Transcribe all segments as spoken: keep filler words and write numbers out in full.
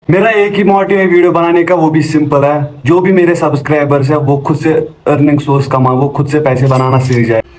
मेरा एक ही मोटिव है वीडियो बनाने का, वो भी सिंपल है। जो भी मेरे सब्सक्राइबर्स है वो खुद से अर्निंग सोर्स कमा, वो खुद से पैसे बनाना सीख जाए।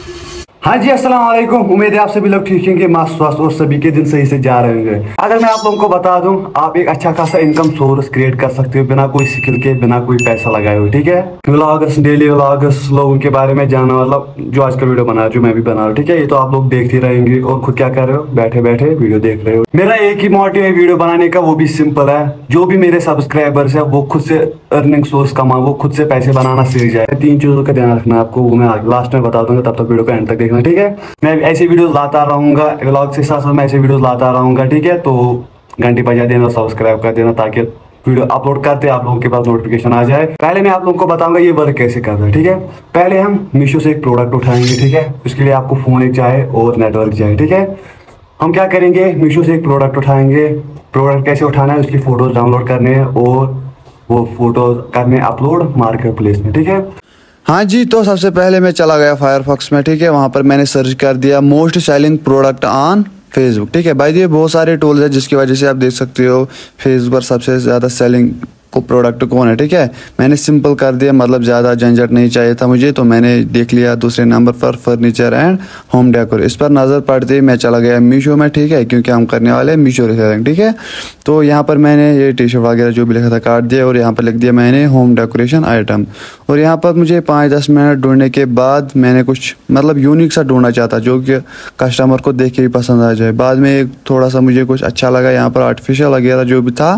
हाँ जी, अस्सलाम वालेकुम। उम्मीद है आप सभी लोग ठीक होंगे, मस्त स्वस्थ और सभी के दिन सही से जा रहे होंगे। अगर मैं आप लोगों को बता दूं, आप एक अच्छा खासा इनकम सोर्स क्रिएट कर सकते हो बिना कोई स्किल के, बिना कोई पैसा लगाए हुए। ठीक है, व्लॉगर्स, डेली व्लॉगर्स, लोगों के बारे में जानना, मतलब जो आज का वीडियो बना रहा जो मैं भी बना रहा हूँ। ठीक है, ये तो आप लोग देखते रहेंगे और खुद क्या कर रहे हो, बैठे बैठे वीडियो देख रहे हो। मेरा एक ही मोटिव है वीडियो बनाने का, वो भी सिंपल है। जो भी मेरे सब्सक्राइबर्स है वो खुद से अर्निंग सोर्स कमा, वो खुद से पैसे बनाना सीख जाए। तीन चीजों का ध्यान रखना है आपको, वो मैं लास्ट में बता दूंगा, तब तक वीडियो को एंड तक देखना। ठीक है, मैं ऐसे वीडियोस लाता रहूंगा, व्लॉग के साथ साथ मैं ऐसे वीडियोस लाता रहूंगा। ठीक है, तो घंटी बजा देना, सब्सक्राइब कर देना, ताकि वीडियो अपलोड करते आप लोगों के पास नोटिफिकेशन आ जाए। पहले मैं आप लोगों को बताऊंगा ये वर्क कैसे करना है। ठीक है, पहले हम मीशो से एक प्रोडक्ट उठाएंगे। ठीक है, उसके लिए आपको फोन एक चाहिए और नेटवर्क चाहिए। ठीक है, हम क्या करेंगे, मीशो से एक प्रोडक्ट उठाएंगे। प्रोडक्ट कैसे उठाना है, उसकी फोटोज डाउनलोड करने हैं और वो फोटोज करने अपलोड मार्केट प्लेस में। ठीक है, हाँ जी, तो सबसे पहले मैं चला गया फायरफॉक्स में। ठीक है, वहाँ पर मैंने सर्च कर दिया most selling product on Facebook. ठीक है भाई, ये बहुत सारे टूल्स है जिसकी वजह से आप देख सकते हो फेसबुक पर सबसे ज़्यादा सेलिंग को प्रोडक्ट कौन है। ठीक है, मैंने सिंपल कर दिया, मतलब ज़्यादा झंझट नहीं चाहिए था मुझे, तो मैंने देख लिया दूसरे नंबर पर फर्नीचर एंड होम डेकोर। इस पर नज़र पड़ते ही मैं चला गया मीशो में। ठीक है, क्योंकि हम करने वाले हैं मीशो रिसेलिंग। ठीक है, तो यहाँ पर मैंने ये टी शर्ट वगैरह जो भी लिखा था काट दिया और यहाँ पर लिख दिया मैंने होम डेकोरेशन आइटम। और यहाँ पर मुझे पाँच दस मिनट ढूंढने के बाद मैंने कुछ मतलब यूनिक सा ढूंढना चाहता जो कि कस्टमर को देख के भी पसंद आ जाए। बाद में थोड़ा सा मुझे कुछ अच्छा लगा, यहाँ पर आर्टिफिशियल वगैरह जो भी था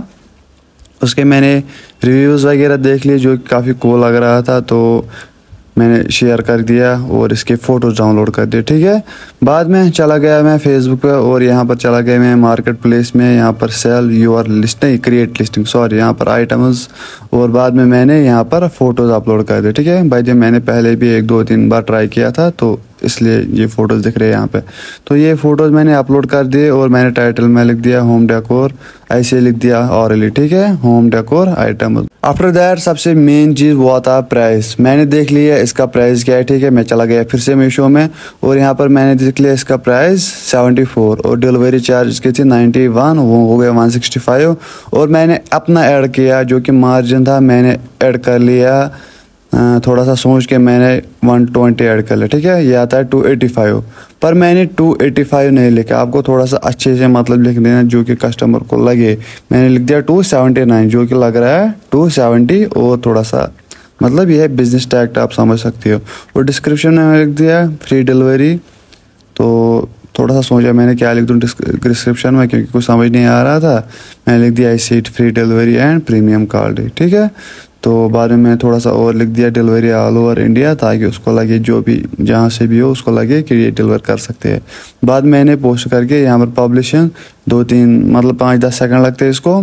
उसके मैंने रिव्यूज़ वगैरह देख लिए जो काफ़ी कूल लग रहा था, तो मैंने शेयर कर दिया और इसके फ़ोटोज़ डाउनलोड कर दिए। ठीक है, बाद में चला गया मैं फेसबुक पे और यहाँ पर चला गया मैं मार्केट प्लेस में। यहाँ पर सेल योर लिस्ट नहीं क्रिएट लिस्टिंग सॉरी यहाँ पर आइटम्स, और बाद में मैंने यहाँ पर फ़ोटोज़ अपलोड कर दिए। ठीक है भाई, जब मैंने पहले भी एक दो तीन बार ट्राई किया था तो इसलिए ये फ़ोटोज़ दिख रहे हैं यहाँ पे। तो ये फ़ोटोज़ मैंने अपलोड कर दिए और मैंने टाइटल में लिख दिया होम डेकोर, ऐसे लिख दिया ऑरली। ठीक है, home decor item. After that सबसे मेन चीज़ वो आता है प्राइस। मैंने देख लिया इसका प्राइस क्या है। ठीक है, मैं चला गया फिर से मीशो में और यहाँ पर मैंने देख लिया इसका प्राइस सेवेंटी फोर और डिलीवरी चार्ज इसकी थी नाइन्टी वन, वो हो गया वन सिक्सटी फाइव। और मैंने अपना ऐड किया जो कि मार्जिन था, मैंने ऐड कर लिया थोड़ा सा सोच के मैंने वन ट्वेंटी ऐड कर लिया। ठीक है, ये आता है टू एटी फाइव, पर मैंने टू एटी फाइव नहीं लिखा, आपको थोड़ा सा अच्छे से मतलब लिख देना जो कि कस्टमर को लगे। मैंने लिख दिया टू सेवेंटी नाइन जो कि लग रहा है टू सेवेंटी, और थोड़ा सा मतलब ये है बिजनेस टैग आप समझ सकते हो। और डिस्क्रिप्शन में लिख दिया फ्री डिलीवरी, तो थोड़ा सा सोचा मैंने क्या लिख दूँ डिस्क्रिप्शन में क्योंकि कुछ समझ नहीं आ रहा था। मैंने लिख दिया I seat free delivery and premium card. ठीक है, तो बाद में मैंने थोड़ा सा और लिख दिया डिलीवरी ऑल ओवर इंडिया, ताकि उसको लगे जो भी जहाँ से भी हो उसको लगे कि ये डिलीवर कर सकते हैं। बाद मैंने पोस्ट करके यहाँ पर पब्लिशिंग दो तीन मतलब पाँच दस सेकंड लगते हैं इसको,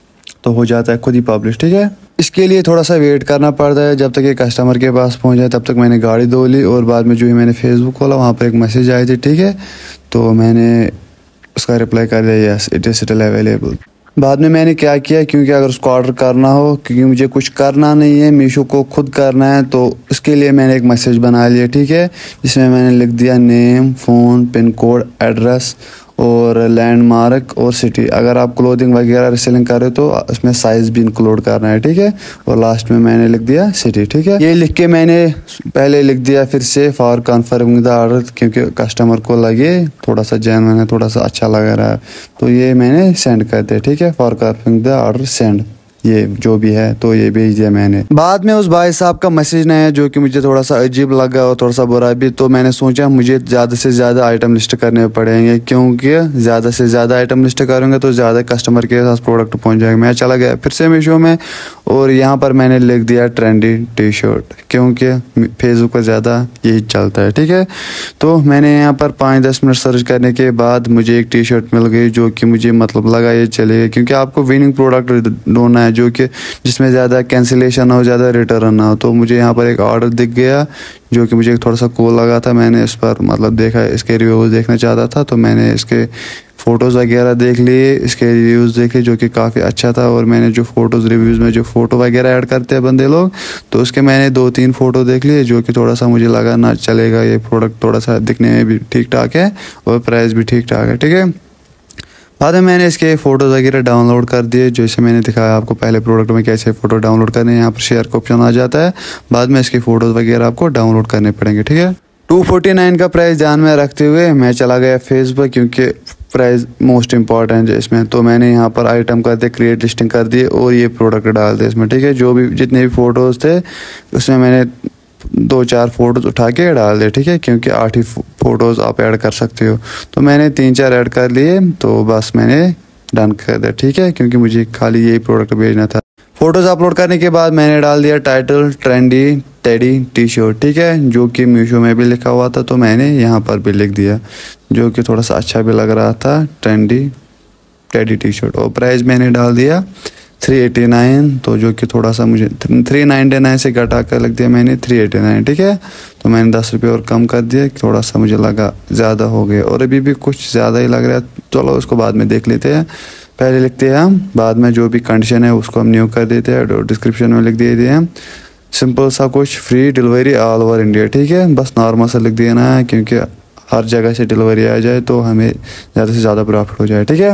तो हो जाता है खुद ही पब्लिश। ठीक है, इसके लिए थोड़ा सा वेट करना पड़ता है जब तक ये कस्टमर के पास पहुँच जाए। तब तक मैंने गाड़ी धो ली और बाद में जो ही मैंने फेसबुक खोला वहाँ पर एक मैसेज आई थी। ठीक है, तो मैंने उसका रिप्लाई कर दिया yes it is still available. बाद में मैंने क्या किया, क्योंकि अगर उसको ऑर्डर करना हो, क्योंकि मुझे कुछ करना नहीं है, मीशो को खुद करना है, तो इसके लिए मैंने एक मैसेज बना लिया। ठीक है, जिसमें मैंने लिख दिया name, phone, pin code, address और लैंडमार्क और सिटी। अगर आप क्लोथिंग वगैरह रिसेलिंग कर रहे हो तो उसमें साइज़ भी इंक्लूड करना है। ठीक है, और लास्ट में मैंने लिख दिया सिटी। ठीक है, ये लिख के मैंने पहले लिख दिया फिर से फॉर कन्फर्मिंग द ऑर्डर, क्योंकि कस्टमर को लगे थोड़ा सा जेन्युइन है, थोड़ा सा अच्छा लग रहा है, तो ये मैंने सेंड कर दिया। ठीक है, for confirming the order send, ये जो भी है तो ये भेज दिया मैंने। बाद में उस भाई साहब का मैसेज नहीं है जो कि मुझे थोड़ा सा अजीब लगा और थोड़ा सा बुरा भी, तो मैंने सोचा मुझे ज़्यादा से ज़्यादा आइटम लिस्ट करने पड़ेंगे, क्योंकि ज़्यादा से ज़्यादा आइटम लिस्ट करूँगा तो ज़्यादा कस्टमर के पास प्रोडक्ट पहुँच जाएगा। मैं चला गया फिर से मीशो में और यहाँ पर मैंने लिख दिया ट्रेंडी टी शर्ट, क्योंकि फेसबुक पर ज़्यादा यही चलता है। ठीक है, तो मैंने यहाँ पर पाँच दस मिनट सर्च करने के बाद मुझे एक टी शर्ट मिल गई जो कि मुझे मतलब लगा ये चलेगा, क्योंकि आपको विनिंग प्रोडक्ट ढूंढना है जो कि जिसमें ज़्यादा कैंसिलेशन ना हो, ज़्यादा रिटर्न ना हो। तो मुझे यहाँ पर एक ऑर्डर दिख गया जो कि मुझे थोड़ा सा कूल लगा था। मैंने इस पर मतलब देखा, इसके रिव्यूज़ देखना चाहता था, तो मैंने इसके फ़ोटोज़ वगैरह देख लिए, इसके रिव्यूज़ देखे जो कि काफ़ी अच्छा था। और मैंने जो फ़ोटोज़ रिव्यूज़ में जो फ़ोटो वगैरह ऐड करते हैं बंदे लोग, तो उसके मैंने दो तीन फ़ोटो देख लिए जो कि थोड़ा सा मुझे लगा ना चलेगा, ये प्रोडक्ट थोड़ा सा दिखने में भी ठीक ठाक है और प्राइस भी ठीक ठाक है। ठीक है, बाद में मैंने इसके फ़ोटोज़ वगैरह डाउनलोड कर दिए, जैसे मैंने दिखाया आपको पहले प्रोडक्ट में कैसे फ़ोटो डाउनलोड करने, यहाँ पर शेयर का ऑप्शन आ जाता है। बाद में इसके फ़ोटोज़ वगैरह आपको डाउनलोड करने पड़ेंगे, ठीक है। टू फोर्टी नाइन का प्राइस ध्यान में रखते हुए मैं चला गया फेसबुक, क्योंकि प्राइस मोस्ट इंपॉर्टेंट है इसमें। तो मैंने यहाँ पर आइटम कर दिए, क्रिएट लिस्टिंग कर दिए और ये प्रोडक्ट डाल दिए इसमें, ठीक है। जो भी जितने भी फ़ोटोज़ थे उसमें मैंने दो चार फ़ोटोज़ उठा के डाल दिए, ठीक है, क्योंकि आठ ही फ़ोटोज़ आप ऐड कर सकते हो। तो मैंने तीन चार ऐड कर लिए, तो बस मैंने डन कर दिया, ठीक है, क्योंकि मुझे खाली यही प्रोडक्ट भेजना था। फ़ोटोज़ अपलोड करने के बाद मैंने डाल दिया title trendy teddy T shirt, ठीक है, जो कि मीशो में भी लिखा हुआ था, तो मैंने यहाँ पर भी लिख दिया, जो कि थोड़ा सा अच्छा भी लग रहा था, ट्रेंडी टेडी टी शर्ट। और प्राइस मैंने डाल दिया थ्री एटी नाइन, तो जो कि थोड़ा सा मुझे थ्री नाइन्टी नाइन से घटा कर लग दिया मैंने थ्री एटी नाइन, ठीक है। तो मैंने दस रुपये और कम कर दिया, थोड़ा सा मुझे लगा ज़्यादा हो गया और अभी भी कुछ ज़्यादा ही लग रहा है। चलो उसको बाद में देख लेते हैं, पहले लिखते हैं हम, बाद में जो भी कंडीशन है उसको हम न्यू कर देते हैं और डिस्क्रिप्शन में लिख देते हैं सिंपल सा कुछ, free delivery all over India, ठीक है। बस नॉर्मल सा लिख देना है, क्योंकि हर जगह से डिलीवरी आ जाए तो हमें ज़्यादा से ज़्यादा प्रॉफिट हो जाए, ठीक है।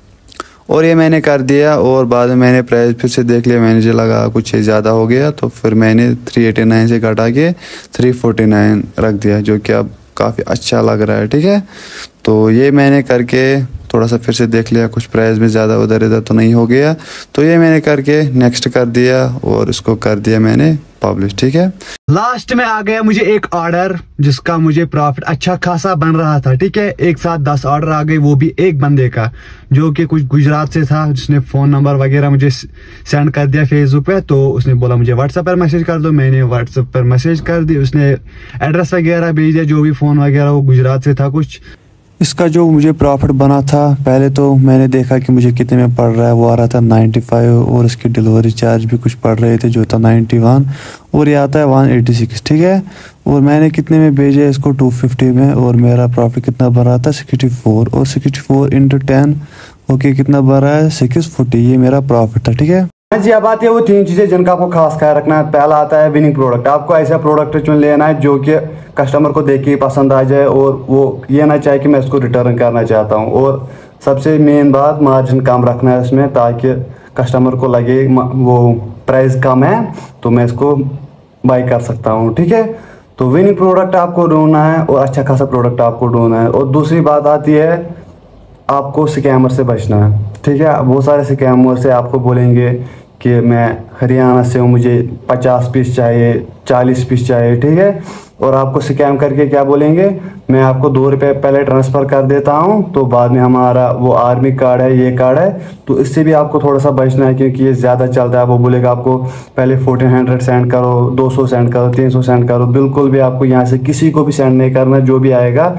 और ये मैंने कर दिया और बाद में मैंने प्राइस फिर से देख लिया, मैंने जो लगा कुछ ज़्यादा हो गया, तो फिर मैंने थ्री एटी नाइन से घटा के थ्री फोर्टी नाइन रख दिया, जो कि अब काफ़ी अच्छा लग रहा है, ठीक है। तो ये मैंने करके थोड़ा सा फिर से देख लिया, कुछ प्राइस में ज़्यादा उधर इधर तो नहीं हो गया, तो ये मैंने करके नेक्स्ट कर दिया और इसको कर दिया मैंने पब्लिश, ठीक है। लास्ट में आ गया मुझे एक ऑर्डर जिसका मुझे प्रॉफिट अच्छा खासा बन रहा था, ठीक है। एक साथ दस ऑर्डर आ गए, वो भी एक बंदे का, जो कि कुछ गुजरात से था, जिसने फोन नंबर वगैरह मुझे सेंड कर दिया फेसबुक पे। तो उसने बोला मुझे व्हाट्सएप पर मैसेज कर दो, मैंने व्हाट्सएप पर मैसेज कर दी, उसने एड्रेस वगैरह भेज दिया, जो भी फोन वगैरह वो गुजरात से था कुछ। इसका जो मुझे प्रॉफिट बना था, पहले तो मैंने देखा कि मुझे कितने में पड़ रहा है, वो आ रहा था नाइन्टी फाइव और इसके डिलीवरी चार्ज भी कुछ पड़ रहे थे जो था नाइन्टी वन और ये आता है वन एटी सिक्स, ठीक है। और मैंने कितने में भेजा इसको टू फिफ्टी में और मेरा प्रॉफिट कितना बन रहा था सिक्सटी फोर और sixty four into ten okay कितना बन रहा है सिक्स फोर्टी, ये मेरा प्रॉफिट था, ठीक है। हाँ जी, अब आती है वो तीन चीजें जिनका आपको खास ख्याल रखना है। पहला आता है विनिंग प्रोडक्ट। आपको ऐसा प्रोडक्ट चुन लेना है जो कि कस्टमर को देख के पसंद आ जाए और वो ये ना चाहे कि मैं इसको रिटर्न करना चाहता हूँ। और सबसे मेन बात, मार्जिन कम रखना है इसमें, ताकि कस्टमर को लगे वो प्राइस कम है तो मैं इसको बाई कर सकता हूँ, ठीक है। तो विनिंग प्रोडक्ट आपको ढूंढना है और अच्छा खासा प्रोडक्ट आपको ढूंढना है। और दूसरी बात आती है आपको स्कैमर से बचना है, ठीक है। बहुत सारे स्कैमर से आपको बोलेंगे कि मैं हरियाणा से हूँ, मुझे पचास पीस चाहिए, चालीस पीस चाहिए, ठीक है। और आपको स्कैम करके क्या बोलेंगे, मैं आपको दो रुपये पहले ट्रांसफ़र कर देता हूँ, तो बाद में हमारा वो आर्मी कार्ड है, ये कार्ड है, तो इससे भी आपको थोड़ा सा बचना है, क्योंकि ये ज़्यादा चलता है। वो बोलेगा आपको पहले फोर्टीन हंड्रेड सेंड करो, दो सौ सेंड करो, तीन सौ सेंड करो। बिल्कुल भी आपको यहाँ से किसी को भी सेंड नहीं करना, जो भी आएगा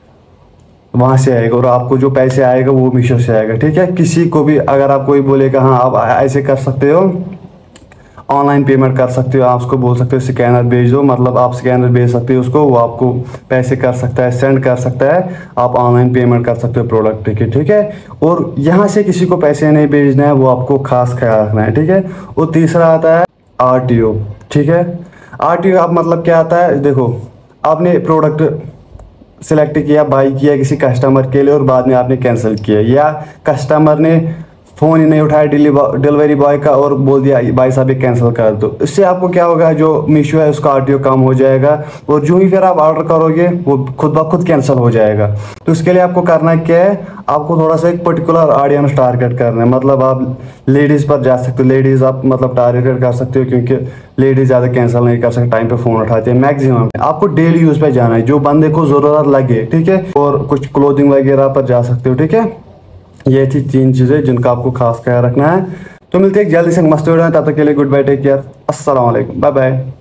वहाँ से आएगा और आपको जो पैसे आएगा वो मीशो से आएगा, ठीक है। किसी को भी अगर आप कोई बोलेगा हाँ आप ऐसे कर सकते हो, ऑनलाइन पेमेंट कर सकते हो, आप उसको बोल सकते हो स्कैनर भेज दो, मतलब आप स्कैनर भेज सकते हो उसको, वो आपको पैसे कर सकता है, सेंड कर सकता है, आप ऑनलाइन पेमेंट कर सकते हो प्रोडक्ट की, ठीक है। और यहाँ से किसी को पैसे नहीं भेजना है, वो आपको खास ख्याल रखना है, ठीक है। और तीसरा आता है आर टी ओ, ठीक है। आर टी ओ आप मतलब क्या आता है, देखो आपने प्रोडक्ट सिलेक्ट किया, बाई किया किसी कस्टमर के लिए और बाद में आपने कैंसिल किया, या कस्टमर ने फ़ोन ही नहीं उठाया डिलीवरी बॉय का और बोल दिया भाई साहब ये कैंसिल कर दो, इससे आपको क्या होगा, जो मीशो है उसका आरटीओ कम हो जाएगा और जो ही फिर आप ऑर्डर करोगे वो खुद ब खुद कैंसिल हो जाएगा। तो इसके लिए आपको करना क्या है, आपको थोड़ा सा एक पर्टिकुलर ऑडियंस टारगेट करना है। मतलब आप लेडीज़ पर जा सकते हो, लेडीज़ आप मतलब टारगेट कर सकते हो, क्योंकि लेडीज़ ज़्यादा कैंसिल नहीं कर सकते, टाइम पे फ़ोन उठाते हैं मैक्सिमम। आपको डेली यूज़ पे जाना है, जो बंदे को ज़रूरत लगे, ठीक है। और कुछ क्लोथिंग वगैरह पर जा सकते हो, ठीक है। ये थी तीन चीज़ें जिनका आपको खास ख्याल रखना है। तो मिलते हैं जल्दी से मस्त वीडियो में, तब तक के लिए गुड बाय, टेक केयर, अस्सलाम वालेकुम, बाय बाय।